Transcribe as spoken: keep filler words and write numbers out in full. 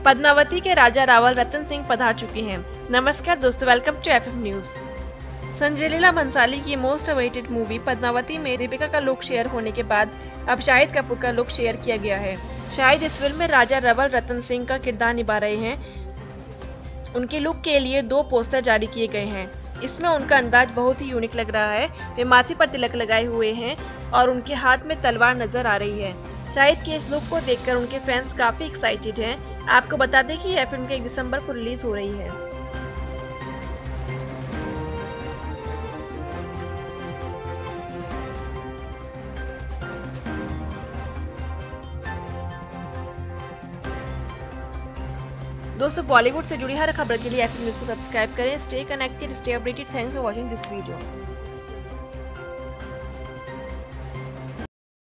पद्मावती के राजा रावल रतन सिंह पधार चुके हैं। नमस्कार दोस्तों, welcome to F M news. Sanjay Leela Bhansali की मोस्ट अवेटेड मूवी पद्मावती में दीपिका का लुक शेयर होने के बाद अब शाहिद कपूर का लुक शेयर किया गया है। शाहिद इस फिल्म में राजा रावल रतन सिंह का किरदार निभा रहे हैं। उनके लुक के लिए दो पोस्टर जारी किए गए हैं। इसमें उनका अंदाज बहुत ही यूनिक लग रहा है। वे माथे पर तिलक लगाए हुए हैं और उनके हाथ में तलवार नजर आ रही है। शाहिद के इस लुक को देखकर उनके फैंस काफी एक्साइटेड हैं। आपको बता दें कि यह फिल्म एक दिसंबर को रिलीज हो रही है। दोस्तों, बॉलीवुड से जुड़ी हर खबर के लिए एफ एम न्यूज को सब्सक्राइब करें। Stay connected, stay updated. Thanks for watching this video.